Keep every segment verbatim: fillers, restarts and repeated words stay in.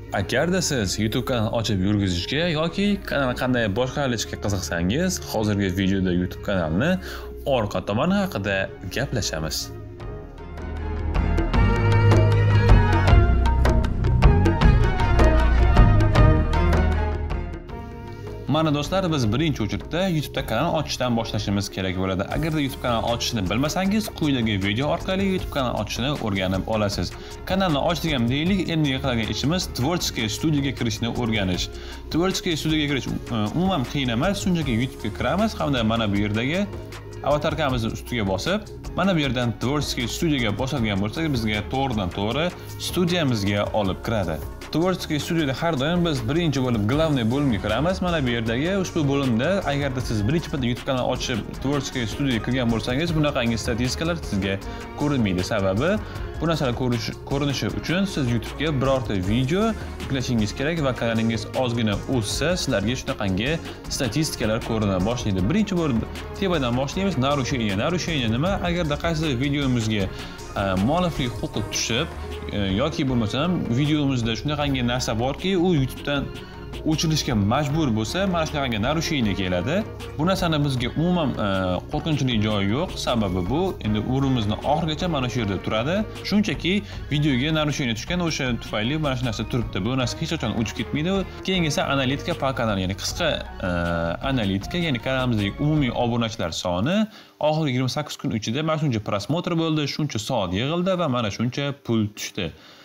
Agarda siz YouTube kanal ochib yurgizishga yoki kanal qanday boshqarilishga qiziqsangiz, hozirgi videoda YouTube kanalni orqa tomoni haqida gaplashamiz. Mana do'stlar, biz birinchi o'chirda YouTube'da kanal ochishdan boshlashimiz kerak bo'ladi. Agarda YouTube kanal ochishni bilmasangiz, quyidagi video orqali YouTube kanal ochishni o'rganib olasiz. Kanalni ochdik deylik, endi qiladigan ishimiz Tvorskiy studiyaga kirishni o'rganish. Tvorskiy studiyaga kirish umuman qiyin emas, shunchaki YouTube'ga kiramiz hamda mana bu yerdagi avatarkamizning ustiga bosib, mana bu yerdan Tvorskiy studiyaga bosadigan bo'lsak, bizga to'g'ridan to'g'ri studiyamizga olib kiradi. Tvorskiy studiyada har doim biz birinchi bo'lib glavniy bo'limga kiramiz. Mana bu yerdagi ushbu bo'limda agarda siz birinchi marta YouTube kanal ochib Tvorskiy studiyaga kirgan bo'lsangiz, bunaqangi statistikalar sizga ko'rinmaydi. Sababi bu narsalar ko'rinishi uchun siz YouTube'ga birorta video yuklashingiz kerak va kanalingiz ozgina o'ssa, sizlarga shunaqangi statistikalar ko'rina boshlaydi. Birinchi bo'lib tepadan boshlaymiz. Narushение. Narushение nima? Agarda qaysi videomizga mualliflik huquqi tushib yoki bo'lmasam videomizda shunaqangi narsa borki, u YouTube'dan o'chirishga majbur bo'lsa, mana shunaqangi narushение keladi. Bu narsani bizga umuman qo'rqinchli joyi yo'q. Sababi bu endi o'rimizni oxirigacha mana shu yerda turadi. Shunchaki videoga narushение tushgan, o'sha tufayli mana shu narsa turibdi. Bu narsa hech qachon o'chib ketmaydi. Keyin esa analitika pa kanal, ya'ni qisqa analitika, ya'ni kanalimizdagi umumiy obunachilar soni oxirgi yigirma sakkiz kun ichida mana shuncha prosmotr bo'ldi, shuncha soat yig'ildi va mana shuncha pul tushdi.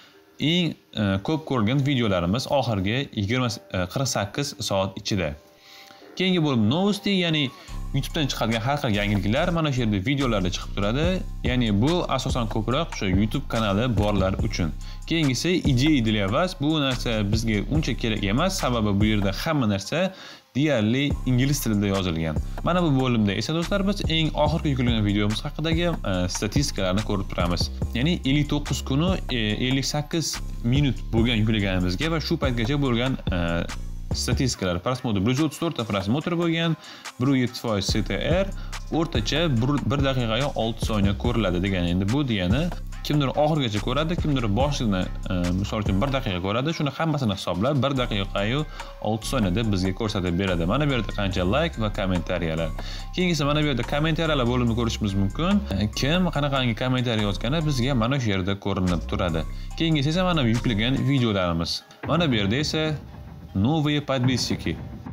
Eng ko'p ko'rilgan videolarimiz oxirgi yigirma qirq sakkiz soat ichida. Keyingi bo'lib novosti, ya'ni YouTube'dan chiqadigan har xil yangiliklar mana shu yerda videolarda chiqib turadi. Ya'ni bu asosan ko'proq o'sha YouTube kanali borlar uchun. Keyingisi ideya для вас. Bu narsa bizga uncha kerak emas, sababi bu yerda hamma narsa deyarli ingliz tilida yozilgan. Mana bu bo'limda esa do'stlar biz eng oxirgi yuklangan videomiz haqidagi statistikalarni ko'rib turamiz. Ya'ni ellik to'qqiz kuni ellik sakkiz minut bo'lgan yuklaganimizga va shu paytgacha bo'lgan statistikalar. Prosmotr bir yuz o'ttiz to'rt ta prosmotr bo'lgan, bir nuqta yetti foiz C T R, o'rtacha bir daqiqaga olti soniya ko'riladi degan. Endi bu degani kimdir oxirigacha ko'radi, kimdir boshini misol uchun bir daqiqa ko'radi. Shuni hammasini hisoblab bir daqiqayu olti soniyada bizga ko'rsatib beradi. Mana bu yerda qancha like va kommentariyalar. Keyingisi mana bu yerda kommentariyalar bo'limini ko'rishimiz mumkin. Kim qanaqangi kommentariy yozgani bizga mana shu yerda ko'rinib turadi. Keyingisi esa mana bu yuklagan videolarimiz. Mana bu yerda esa новые подписчики.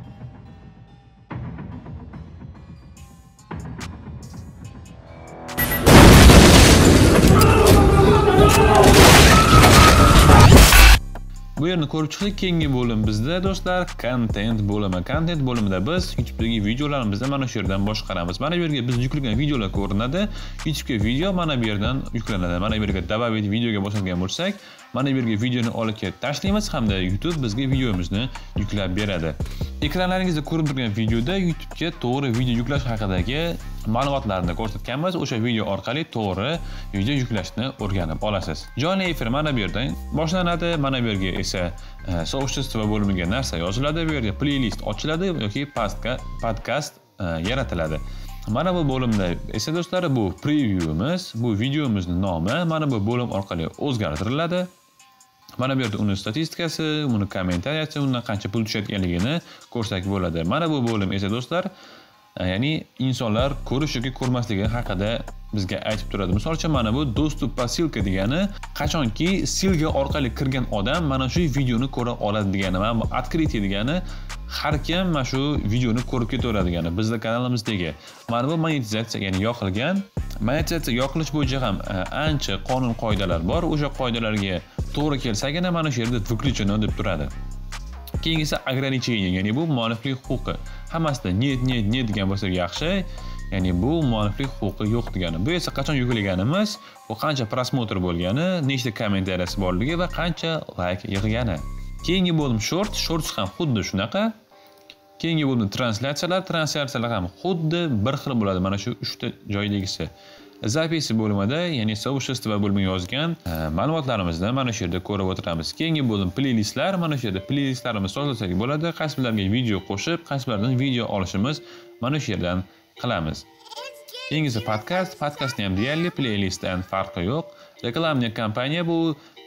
Bu yerni ko'rib chiqdik. Keyingi bo'lim bizda do'stlar content bo'limi. Content bo'limida biz YouTube'dagi videolarimizni mana shu yerdan boshqaramiz. Mana bu yerga biz yuklagan videolar ko'rinadi. YouTube'ga video mana bu yerdan yuklanadi. Mana bu yerga добавить videoga bosadigan bo'lsak, mana bu yerga videoni olib kelib tashlaymiz hamda YouTube bizga videomizni yuklab beradi. Ekranlaringizda ko'rib turgan videoda YouTube'ga to'g'ri video yuklash haqidagi ma'lumotlarni ko'rsatganmiz. O'sha video orqali to'g'ri video yuklashni o'rganib olasiz. Jonli efir mana bu yerdan boshlanadi. Mana bu yerga esa so'zchistva bo'limiga narsa yoziladi. Bu yerga playlist ochiladi yoki podkast yaratiladi. Mana bu bo'limda esa do'stlar bu previewimiz, bu videomizning nomi mana bu bo'lim orqali o'zgartiriladi. Mana bu yerda uning statistikasi, uning kommentariyasi, undan qancha pul tushayotganligini ko'rsak bo'ladi. Mana bu bo'lim esa do'stlar, ya'ni insonlar ko'rish yoki ko'rmasligi haqida bizga aytib turadi. Misol uchun mana bu dostup по ссылке degani qachonki silga orqali kirgan odam mana shu videoni ko'ra oladi degani. Mana bu открытие degani har kim mana shu videoni ko'rib ketaveradi degani. Bizning kanalimizdagi mana bu monetizatsiya, ya'ni yoqilgan. Monetizatsiya yoqilish bo'yicha ham ancha qonun qoidalar bor. O'sha qoidalarga to'g'ri kelsagina mana shu yerda выключено deb turadi. Keyingisi ограничение, ya'ni bu mualliflik huquqi. Hammasida net net net degan bo'lsa yaxshi. Ya'ni bu mualliflik huquqi yo'q degani. Bu esa qachon yuklaganimiz, bu qancha prosmotr bo'lgani, nechta kommentariyasi borligi va qancha like yig'gani. Keyingi bo'lim short, shorts ham xuddi shunaqa. Keyingi bo'lim translyatsiyalar, translyatsiyalar ham xuddi bir xil bo'ladi. Mana shu uchta joydagisi. Zapisi bo'limida, ya'ni so'zchistva bo'limiga yozgan ma'lumotlarimizni mana shu yerda ko'rib o'tiramiz. Keyingi bo'lim playlistlar, mana shu yerda playlistlarimiz sozlasak bo'ladi. Qaysi birlarga video qo'shib, qaysi birlardan video olishimiz mana shu yerdan qilamiz. Keyingisi podkast, podkastning ham deyarli playlistdan farqi yo'q. Reklamli kampaniya bu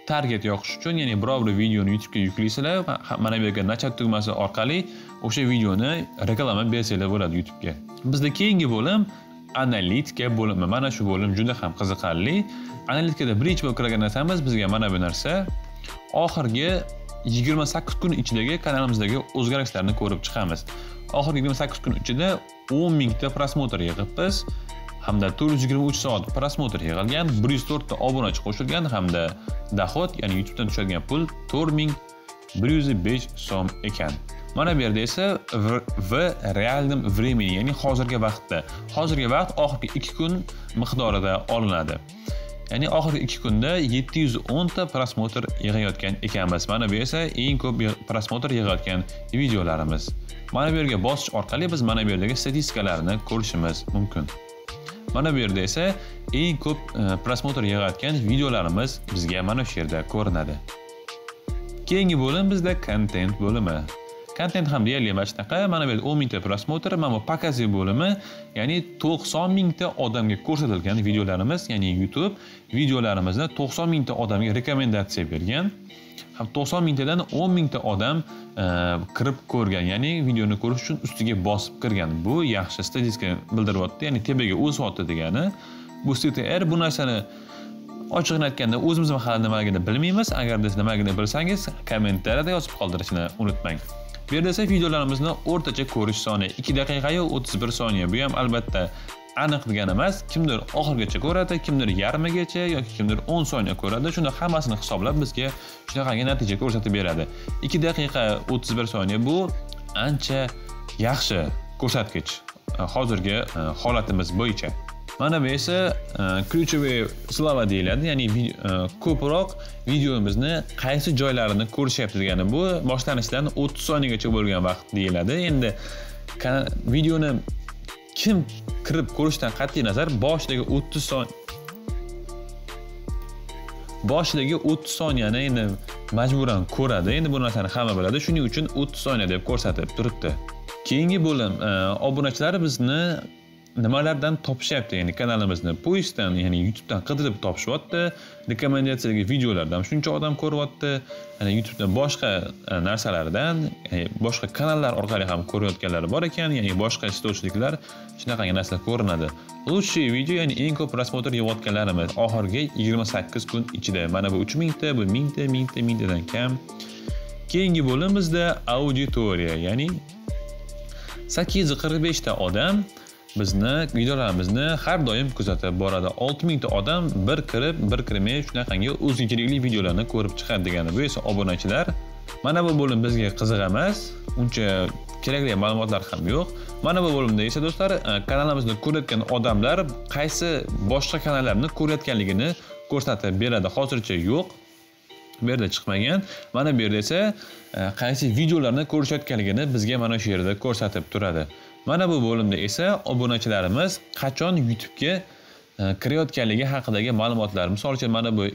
target yoqish uchun, ya'ni biror bir videoni YouTube'ga yuklaysizlar, mana bu yerga nachat tugmasi orqali o'sha videoni reklama bersanglar bo'ladi YouTube'ga. Bizda keyingi bo'lim analitika bo'limi. Mana shu bo'lim juda ham qiziqarli. Analitikada birinchi bo'lib kirgan narsamiz bizga mana bu narsa. Oxirgi yigirma sakkiz kun ichidagi kanalimizdagi o'zgarishlarni ko'rib chiqamiz. Oxirgi yigirma sakkiz kun ichida o'n mingta prosmotr yig'ibmiz. Hamda to'rt yuz yigirma uch soat prosmotr yig'ilgan, bir yuz to'rt ta obunachi qo'shilgan hamda dohod, ya'ni YouTube'dan tushadigan pul to'rt ming bir yuz besh so'm ekan. Mana bu yerda esa v realnom времени, ya'ni hozirgi vaqtda. Hozirgi vaqt oxirgi ikki kun miqdorida olinadi. Ya'ni oxirgi ikki kunda yetti yuz o'n ta prosmotr yig'ayotgan ekanmiz. Mana bu esa eng ko'p prosmotr yig'ayotgan videolarimiz. Mana bu yerga bosish orqali biz mana bu yerdagi statistikalarni ko'rishimiz mumkin. Mana bu yerda esa eng ko'p prosmotr yig'ayotgan videolarimiz bizga mana shu yerda ko'rinadi. Keyingi bo'lim bizda content bo'limi. Content ham deyarli mana shunaqa, mana bu yerda o'n mingta prosmotr, mana bu показы bo'limi, ya'ni to'qson mingta odamga ko'rsatilgan videolarimiz, ya'ni YouTube videolarimizni to'qson mingta odamga rekomendatsiya bergan. Ham to'qson mingtadan o'n mingta odam kirib ko'rgan, ya'ni videoni ko'rish uchun ustiga bosib kirgan. Bu yaxshi statistika bildiryapti, ya'ni tepaga o'syapti degani. Bu C T R bu narsani ochiqni aytganda o'zimiz hali nimaligini bilmaymiz. Agarda siz nimaligini bilsangiz, kommentariyada yozib qoldirishni unutmang. Bu yerda esa videolarimizni o'rtacha ko'rish soni ikki daqiqa yo o'ttiz bir soniya. Bu ham albatta aniq degani emas. Kimdir oxirgacha ko'radi, kimdir yarmigacha yoki kimdir o'n soniya ko'radi. Shunda hammasini hisoblab bizga shunaqangi natija ko'rsatib beradi. ikki daqiqa o'ttiz bir soniya bu ancha yaxshi ko'rsatkich hozirgi holatimiz bo'yicha. Mana bu esa ключевые слова deyiladi, ya'ni ko'proq videomizni qaysi joylarini ko'rishyapti degani. Bu boshlanishidan o'ttiz soniyagacha bo'lgan vaqt deyiladi. Endi videoni kim kirib ko'rishdan qat'iy nazar boshidagi o'ttiz son boshidagi o'ttiz soniyani endi majburan ko'radi. Endi bu narsani hamma biladi. Shuning uchun o'ttiz soniya deb ko'rsatib turibdi. Keyingi bo'lim obunachilar bizni nimalardan topishyapti, ya'ni kanalimizni poistdan, ya'ni YouTube'dan qidirib topishyapti, rekomendatsiyaga videolardan shuncha odam ko'ryapti, ya'ni YouTube'dan boshqa narsalardan, ya'ni boshqa kanallar orqali ham ko'rayotganlar bor ekan, ya'ni boshqa istochliklar shunaqangi narsalar ko'rinadi. Лучший video, ya'ni eng ko'p prosmotr yig'ayotganlarimiz oxirgi yigirma sakkiz kun ichida. Mana bu uch mingta, bu mingta, mingta, mingtadan kam. Keyingi bo'lim bizda auditoriya, ya'ni sakkiz yuz qirq besh ta odam bizni videolarimizni har doim kuzatib boradi. olti mingta odam bir kirib, bir kirmay shunaqangi o'ziga kerakli videolarni ko'rib chiqadi degani. Bu esa obunachilar. Mana bu bo'lim bizga qiziq emas, uncha kerakli ma'lumotlar ham yo'q. Mana bu bo'limda esa do'stlar, kanalimizni ko'rayotgan odamlar qaysi boshqa kanallarni ko'rayotganligini ko'rsatib beradi. Hozircha yo'q. Bu yerda chiqmagan. Mana bu yerda esa qaysi videolarni ko'rishayotganligini bizga mana shu yerda ko'rsatib turadi. Mana bu bo'limda esa obunachilarimiz qachon YouTube'ga kirayotganligi haqidagi ma'lumotlar. Misol uchun mana bu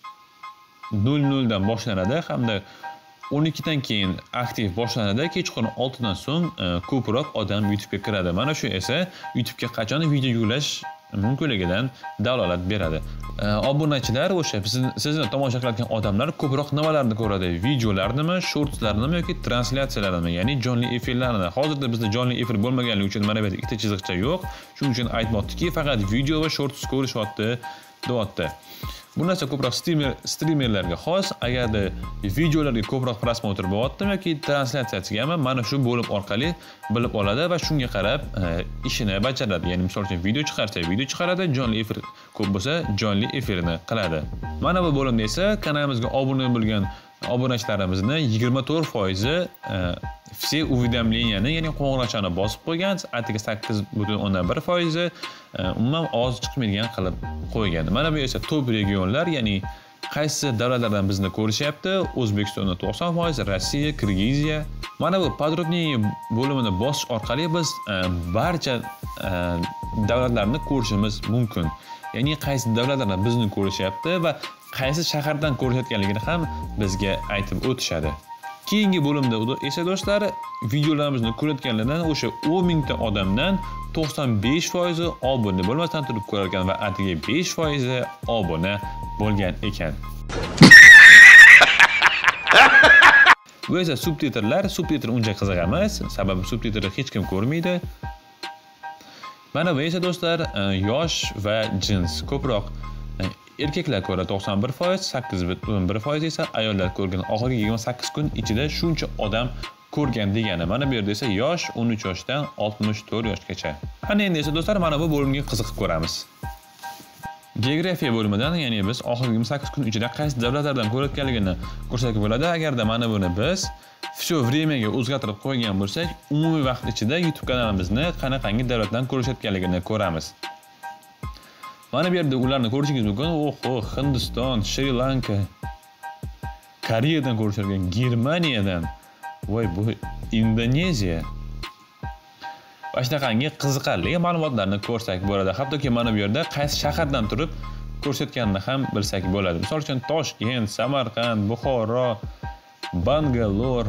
nol nol dan boshlanadi hamda o'n ikki dan keyin aktiv boshlanadi. Kechqurun olti dan so'ng ko'proq odam YouTube'ga kiradi. Mana shu esa YouTube'ga qachon video yuklash mumkinligidan dalolat beradi. Obunachilar o'sha sizni tomosha qilayotgan odamlar ko'proq nimalarni ko'radi? Videolarnimi, shortslarnimi yoki translyatsiyalarni, ya'ni jonli efirlarni. Hozirda bizda jonli efir bo'lmaganligi uchun mana bu yerda ikkita chiziqcha yo'q. Shuning uchun aytmoqdiki, faqat video va shorts ko'rishyapti, deyapti. Bu narsa ko'proq streamer streamerlarga xos. Agarda videolarga ko'proq prosmotr bo'lyaptimi yoki translyatsiyasiga mana shu bo'lim orqali bilib oladi va shunga qarab ishini bajaradi. Ya'ni misol uchun video chiqarsa, video chiqaradi, jonli efir ko'p bo'lsa, jonli efirni qiladi. Mana bu bo'limda esa kanalimizga obuna bo'lgan obunachilarimizni yigirma to'rt foiz все уведомленияni, ya'ni qo'ng'iroqchani bosib qo'ygan, atigi sakkiz butun o'ndan bir foiz umuman ovoz chiqmaydigan qilib qo'ygan. Mana bu esa top regionlar, ya'ni qaysi davlatlardan bizni ko'rishyapti? O'zbekistonda to'qson foiz, Rossiya, Kirgiziya. Mana bu podrobniy bo'limini bosish orqali biz barcha davlatlarni ko'rishimiz mumkin. Ya'ni qaysi davlatlardan bizni ko'rishyapti va qaysi shahardan ko'rishayotganligini ham bizga aytib o'tishadi. Keyingi bo'limda esa do'stlar, videolarimizni ko'rayotganlardan o'sha o'n mingta odamdan to'qson besh foiz obuna bo'lmasdan turib ko'rarkan va atigi besh foiz obuna bo'lgan ekan. Bu esa subtitrlar. Subtitr uncha qiziq emas, sababi subtitrni hech kim ko'rmaydi. Mana bu esa do'stlar yosh va jins. Ko'proq erkaklar ko'ra to'qson bir foiz, sakkiz butun bir foiz esa ayollar ko'rgan. Oxirgi yigirma sakkiz kun ichida shuncha odam ko'rgan degani. Mana bu yerda esa yosh o'n uch yoshdan oltmish to'rt yoshgacha. Ana endi esa do'stlar mana bu bo'limga qiziqib ko'ramiz. Geografiya bo'limidan, ya'ni biz oxirgi yigirma sakkiz kun ichida qaysi davlatlardan ko'rayotganligini ko'rsatib bo'ladi. Agarda mana buni biz всё времяga o'zgartirib qo'ygan bo'lsak, umumiy vaqt ichida YouTube kanalimizni qanaqangi davlatdan ko'rishayotganligini ko'ramiz. Mana bu yerda ularni ko'rishingiz mumkin. Oho, Hindiston, Shri Lanka, Koreyadan ko'rishadigan, Germaniyadan, voy bu Indoneziya. Va shunaqangi qiziqarli ma'lumotlarni ko'rsak bo'ladi. Hattoki mana bu yerda qaysi shahardan turib ko'rsatganini ham bilsak bo'ladi. Misol uchun Toshkent, Samarqand, Buxoro, Bangalore.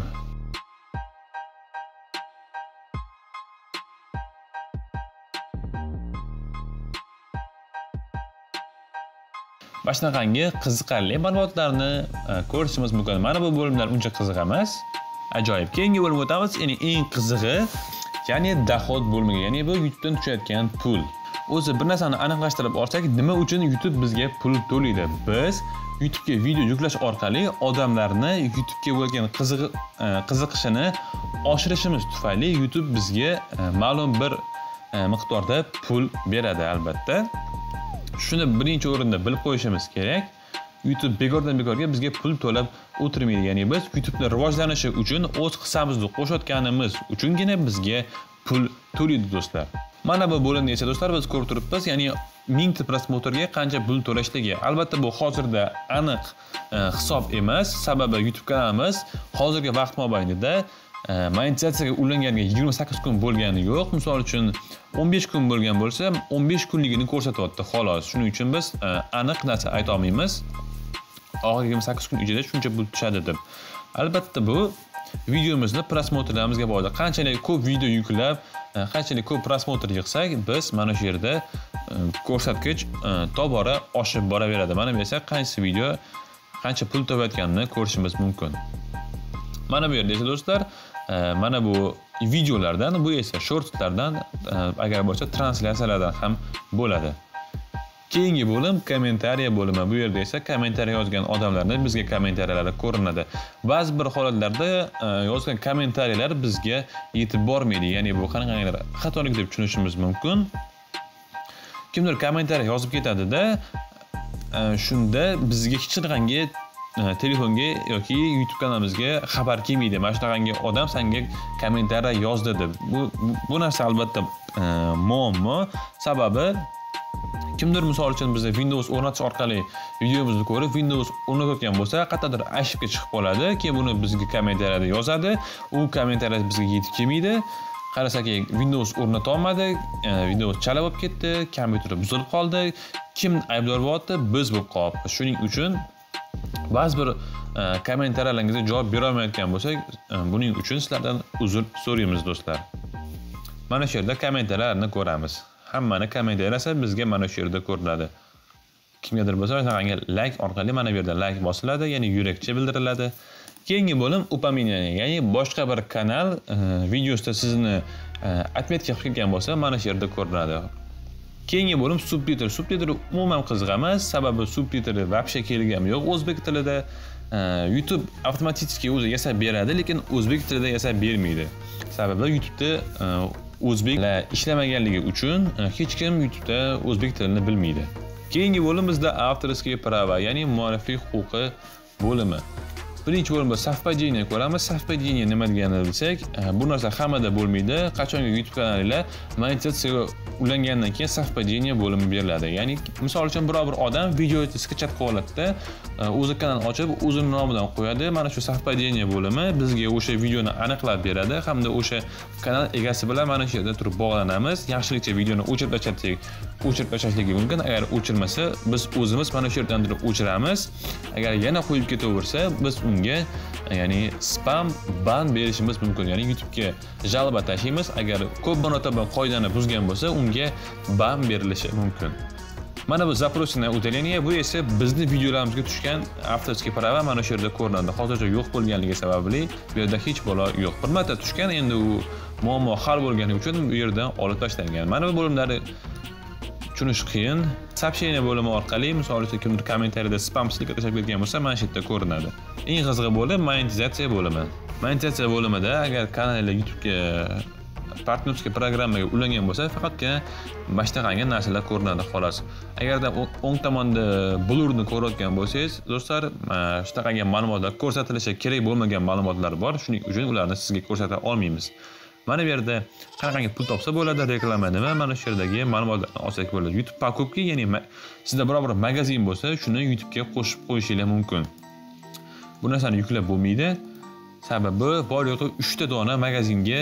Va shunaqangi qiziqarli ma'lumotlarni ko'rishimiz mumkin. Mana bu bo'limlar uncha qiziq emas. Ajoyib. Keyingi bo'limga o'tamiz. Ya'ni eng qizig'i, ya'ni dohod bo'limiga, ya'ni bu YouTube'dan tushayotgan pul. O'zi bir narsani aniqlashtirib olsak, nima uchun YouTube bizga pul to'laydi? Biz YouTube'ga video yuklash orqali odamlarni YouTube'ga bo'lgan qiziq qiziqishini oshirishimiz tufayli YouTube bizga ma'lum bir miqdorda pul beradi albatta. Shuni birinchi o'rinda bilib qo'yishimiz kerak. YouTube bekordan bekorga bizga pul to'lab o'tirmaydi. Ya'ni biz YouTube'ning rivojlanishi uchun o'z hissamizni qo'shayotganimiz uchungina bizga pul to'laydi do'stlar. Mana bu bo'limda esa do'stlar biz ko'rib turibmiz, ya'ni mingta prosmotrga qancha pul to'lashligi. Albatta bu hozirda aniq hisob emas, sababi YouTube kanalimiz hozirgi vaqt mobaynida monetizatsiyaga ulanganiga yigirma sakkiz kun bo'lgani yo'q. Misol uchun o'n besh kun bo'lgan bo'lsa, o'n besh kunligini ko'rsatyapti xolos. Shuning uchun biz aniq narsa ayta olmaymiz. Oxirgi yigirma sakkiz kun ichida shuncha pul tushadi deb. Albatta bu videomizni prosmotrlarimizga bog'liq. Qanchalik ko'p video yuklab, qanchalik ko'p prosmotr yig'sak, biz mana shu yerda ko'rsatkich tobora oshib boraveradi. Mana bu esa qaysi video qancha pul topayotganini ko'rishimiz mumkin. Mana bu yerda esa do'stlar, mana bu videolardan, bu esa shortlardan, agar bo'lsa translyatsiyalardan ham bo'ladi. Keyingi bo'lim kommentariya bo'limi. Bu yerda esa kommentariya yozgan odamlarning bizga kommentariyalari ko'rinadi. Ba'zi bir holatlarda yozgan kommentariyalar bizga yetib bormaydi. Ya'ni bu qanaqadir xatolik deb tushunishimiz mumkin. Kimdir kommentariya yozib ketadi-da, shunda bizga hech qanday telefonga yoki YouTube kanalimizga xabar kelmaydi. Mana shunaqangi odam senga kommentariya yozdi deb. Bu bu narsa albatta muammo. Sababi kimdir misol uchun bizda Windows o'rnatish orqali videomizni ko'rib, Windows o'rnatayotgan bo'lsa, qayerdadir ashibga chiqib qoladi, keyin buni bizga kommentariyada yozadi. U kommentariya bizga yetib kelmaydi. Qarasak, Windows o'rnata olmadi, Windows chala bo'lib ketdi, kompyuter buzilib qoldi. Kim aybdor bo'lyapti? Biz bo'lib qolibmiz. Shuning uchun ba'zi bir kommentariyalaringizga javob bera olmayotgan bo'lsak, buning uchun sizlardan uzr so'raymiz do'stlar. Mana shu yerda kommentariyalarni ko'ramiz. Hammani kommentariyasi bizga mana shu yerda ko'rinadi. Kimgadir bo'lsa, shunaqangi like orqali mana bu yerda like bosiladi, ya'ni yurakcha bildiriladi. Keyingi bo'lim upominiание, ya'ni boshqa bir kanal videosida sizni отметка qilib kelgan bo'lsa, mana shu yerda ko'rinadi. Keyingi bo'lim subtitr. Subtitr umuman qiziq emas, sababi subtitri вообще kelgani yo'q o'zbek tilida. YouTube avtomatik o'zi yasab beradi, lekin o'zbek tilida yasab bermaydi. Sababi YouTube'da o'zbeklar ishlamaganligi uchun hech kim YouTube'da o'zbek tilini bilmaydi. Keyingi bo'lim bizda avtorskiy prava, ya'ni mualliflik huquqi bo'limi. Birinchi bo'limda совпадение ko'ramiz. Совпадение nima deganini bilsak, bu narsa hammada bo'lmaydi. Qachonki YouTube kanalinglar monetizatsiyaga ulangandan keyin совпадение bo'limi beriladi. Ya'ni misol uchun biror bir odam videoni sketchat holatda o'zi kanal ochib, o'zining nomidan qo'yadi. Mana shu совпадение bo'limi bizga o'sha videoni aniqlab beradi hamda o'sha kanal egasi bilan mana shu yerda turib bog'lanamiz. Yaxshilikcha videoni o'chirib tashlasak, o'chirib tashlashligi mumkin. Agar o'chirmasa, biz o'zimiz mana shu yerdan turib o'chiramiz. Agar yana qo'yib ketaversa, biz unga ya'ni spam ban berishimiz mumkin. Ya'ni YouTube'ga jalba tashlaymiz. Agar ko'p marotaba qoidani buzgan bo'lsa, unga ban berilishi mumkin. Mana bu zaprosnoye удаление, bu esa bizning videolarimizga tushgan avtorskiy prava mana shu yerda ko'rinadi. Hozircha yo'q bo'lganligi sababli bu yerda hech bola yo'q. Bir marta tushgan, endi u muammo hal bo'lgani uchun bu yerdan olib tashlangan. Mana bu bo'limlari tushunish qiyin. Сообщение bo'limi orqali, misol uchun kimdir kommentariyada spam stilga tashlab ketgan bo'lsa, mana shu yerda ko'rinadi. Eng qizig'i bo'lim monetizatsiya bo'limi. Monetizatsiya bo'limida agar kanalingizga YouTube'ga partnerskiy programmaga ulangan bo'lsa, faqatgina bashlangan narsalar ko'rinadi xolos. Agarda o'ng tomonda blurni ko'rayotgan bo'lsangiz, do'stlar, shunaqangi ma'lumotlar ko'rsatilishi kerak bo'lmagan ma'lumotlar bor. Shuning uchun ularni sizga ko'rsata olmaymiz. Mana bu yerda qanaqangi pul topsa bo'ladi, reklama nima, mana shu yerdagi ma'lumotlarni olsak bo'ladi. YouTube покупки, ya'ni sizda biror bir magazin bo'lsa, shuni YouTube'ga qo'shib qo'yishingiz mumkin. Bu narsani yuklab bo'lmaydi. Sababi bor yo'g'i uchta dona magazinga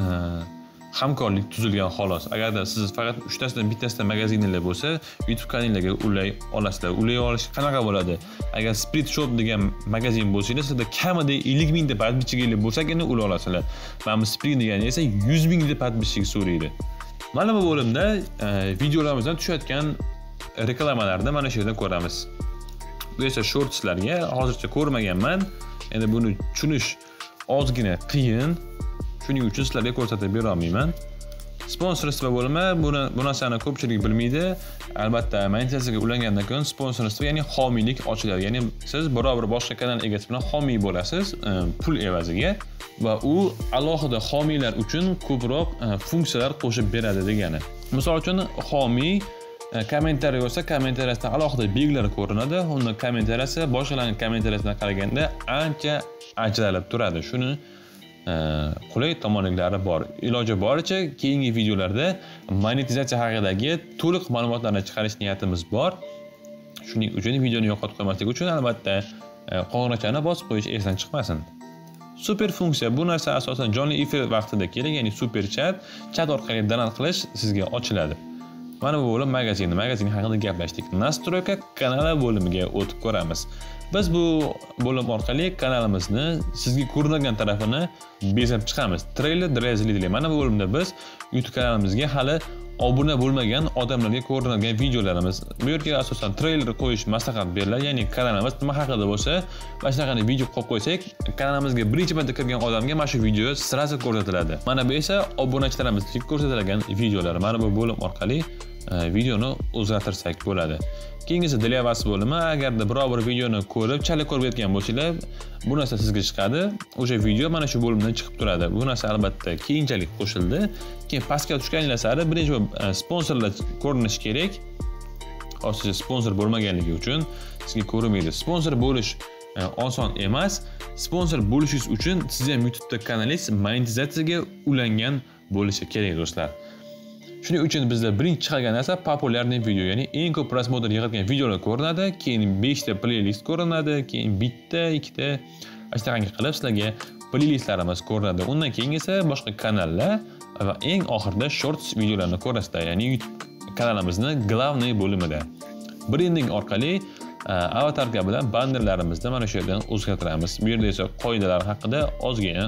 hamkorlik tuzilgan xolos. Agarda siz faqat uchtasidan bittasida magazininglar bo'lsa, YouTube kanalingizga ulay olasizlar. Ulay olish qanaqa bo'ladi? Agar Split Shop degan magazin bo'lsangiz, sizda kamida ellik mingta подписчиклар bo'lsagina ulay olasizlar. Mana bu Split degani esa yuz mingta подписчик so'raydi. Mana bu bo'limda videolarimizdan tushayotgan reklamalarni mana shu yerdan ko'ramiz. Bu esa shortslarga hozircha ko'rmaganman. Endi buni tushunish ozgina qiyin. Shuning uchun sizlarga ko'rsatib bera olmayman. Sponsorство bo'limi, buni bu narsani ko'pchilik bilmaydi. Albatta, monetizatsiyaga ulangandan keyin sponsorство, ya'ni homiylik ochiladi. Ya'ni siz biror bir boshqa kanal egasi bilan homiy bo'lasiz, pul evaziga va u alohida homiylar uchun ko'proq funksiyalar qo'shib beradi degani. Misol uchun, homiy kommentariy bo'lsa, kommentariyasida alohida belgilar ko'rinadi. Unda kommentariyasi boshqalarning kommentariyasidan qaraganda ancha ajralib turadi. Shuni qulay tomonliklari bor. Iloji boricha keyingi videolarda monetizatsiya haqidagi to'liq ma'lumotlarni chiqarish niyatimiz bor. Shuning uchun videoni yo'qotib qo'ymaslik uchun albatta qo'ng'iroqchani bosib qo'yish esdan chiqmasin. Super funksiya, bu narsa asosan jonli efir vaqtida kerak, ya'ni super chat, chat orqali donat qilish sizga ochiladi. Mana bu bo'lim magazin, magazin haqida gaplashdik. Nastroyka kanali bo'limiga o'tib ko'ramiz. Biz bu bo'lim orqali kanalimizni sizga ko'rinadigan tarafini bezab chiqamiz. Trailer разделили. Mana bu bo'limda biz YouTube kanalimizga hali obuna bo'lmagan odamlarga ko'rinadigan videolarimiz. Bu yerga asosan trailer qo'yish maslahat beriladi. Ya'ni kanalimiz nima haqida bo'lsa, mana shunaqangi video qo'yib qo'ysak, kanalimizga birinchi marta kirgan odamga mana shu video sirasi ko'rsatiladi. Mana bu esa obunachilarimizga ko'rsatilgan videolar. Mana bu bo'lim orqali videoni o'zgartirsak bo'ladi. Keyingisi для вас bo'limi. Agarda biror bir videoni ko'rib, chala ko'rib yetgan bo'lsangiz, bu narsa sizga chiqadi. O'sha video mana shu bo'limdan chiqib turadi. Bu narsa albatta keyinchalik qo'shildi. Keyin pastga tushganlar sari birinchi sponsorlar ko'rinishi kerak. Hozircha sponsor bo'lmaganligi uchun sizga ko'rinmaydi. Sponsor bo'lish oson emas. Sponsor bo'lishingiz uchun siz ham YouTube'da kanalingiz monetizatsiyaga ulangan bo'lishi kerak, do'stlar. Shuning uchun bizda birinchi chiqargan narsa populyarniy video, ya'ni eng ko'p prosmotr yig'ilgan videolar ko'rinadi, keyin beshta playlist ko'rinadi, keyin bitta, ikkita ashtaqangi qilib sizlarga playlistlarimiz ko'rinadi. Undan keyin esa boshqa kanallar va eng oxirida shorts videolarni ko'rasizlar, ya'ni YouTube kanalimizni главный bo'limida. Branding orqali avatarka bilan bannerlarimizni mana shu yerdan o'zgartiramiz. Bu yerda esa qoidalar haqida ozgina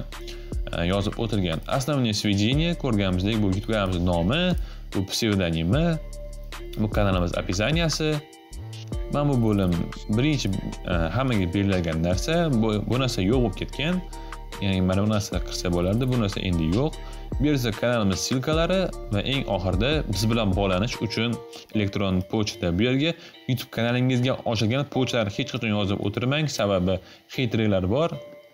yozib o'tilgan. Основное сведение ko'rganimizdek bu YouTube kanalimizning nomi, bu pseudonimi, bu kanalimiz описанияsi. Mana bu bo'lim birinchi hammaga berilgan narsa, bu, bu narsa yo'q bo'lib ketgan. Ya'ni mana bu narsa qilsa bo'lardi, bu narsa endi yo'q. Bu yerda kanalimiz silkalari va eng oxirida biz bilan bog'lanish uchun elektron pochta. Bu yerga YouTube kanalingizga oshirgan pochtalarni hech qachon yozib o'tirmang, sababi xeyterlar bor.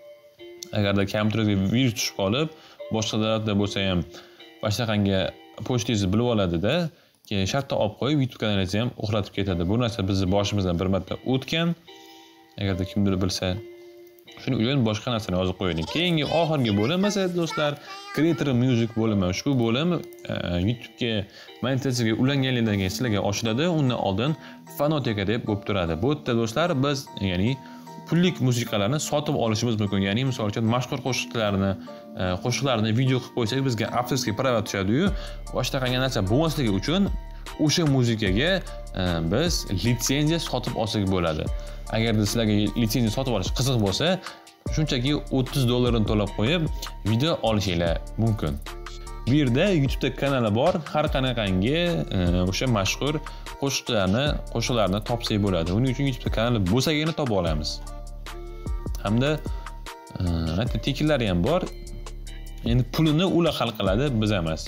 Agarda kompyuterga virus tushib qolib, boshqa davlatda bo'lsa ham boshqanga pochtangizni bilib oladi-da, keyin shartda olib qo'yib YouTube kanalingizni ham uxlatib ketadi. Bu narsa bizning boshimizdan bir marta o'tgan. Agarda kimdir bilsa, shuning uchun boshqa narsani yozib qo'ying. Keyingi oxirgi bo'lim esa do'stlar, Creator Music bo'limi. Ushbu bo'lim YouTube'ga monetizatsiyaga ulanganligidan keyin sizlarga ochiladi. Undan oldin fonoteka deb bo'lib turadi. Bu yerda do'stlar biz, ya'ni pullik musiqalarni sotib olishimiz mumkin. Ya'ni misol uchun mashhur qo'shiqlarni, qo'shiqlarni video qilib qo'ysak, bizga avtorskiy prava tushadi-yu, boshqa qanday narsa bo'lmasligi uchun o'sha muzikaga biz litsenziya sotib olsak bo'ladi. Agar sizlarga litsenziya sotib olish qiziq bo'lsa, shunchaki o'ttiz dollarni to'lab qo'yib video olishinglar mumkin. Bu yerda YouTube'da kanali bor, har qanaqangi o'sha mashhur qo'shiqlarni, qo'shiqlarni topsak bo'ladi. Uning uchun YouTube'da kanali bo'lsagina topa olamiz. Hamda hatto tekinlari ham bor. Endi pulini ular hal qiladi, biz emas.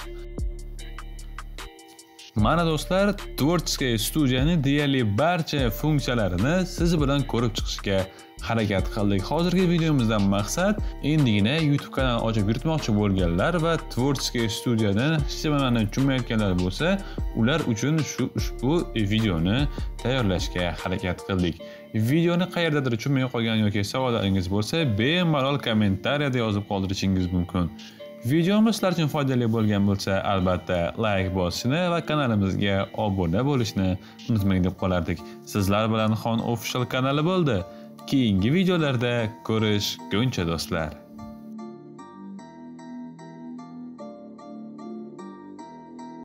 Mana do'stlar, Tvorческая studiyani deyarli barcha funksiyalarini siz bilan ko'rib chiqishga harakat qildik. Hozirgi videomizdan maqsad endigina YouTube kanal ochib yuritmoqchi bo'lganlar va Tvorческая studiyadan hech nimani tushunmayotganlar bo'lsa, ular uchun shu ushbu videoni tayyorlashga harakat qildik. Videoni qayerdadir tushunmay qolgan yoki savollaringiz bo'lsa, bemalol kommentariyada yozib qoldirishingiz mumkin. Videomiz sizlar uchun foydali bo'lgan bo'lsa, albatta like bosishni va kanalimizga obuna bo'lishni unutmang deb qolardik. Sizlar bilan Xon Official kanali bo'ldi. Keyingi videolarda ko'rishguncha do'stlar.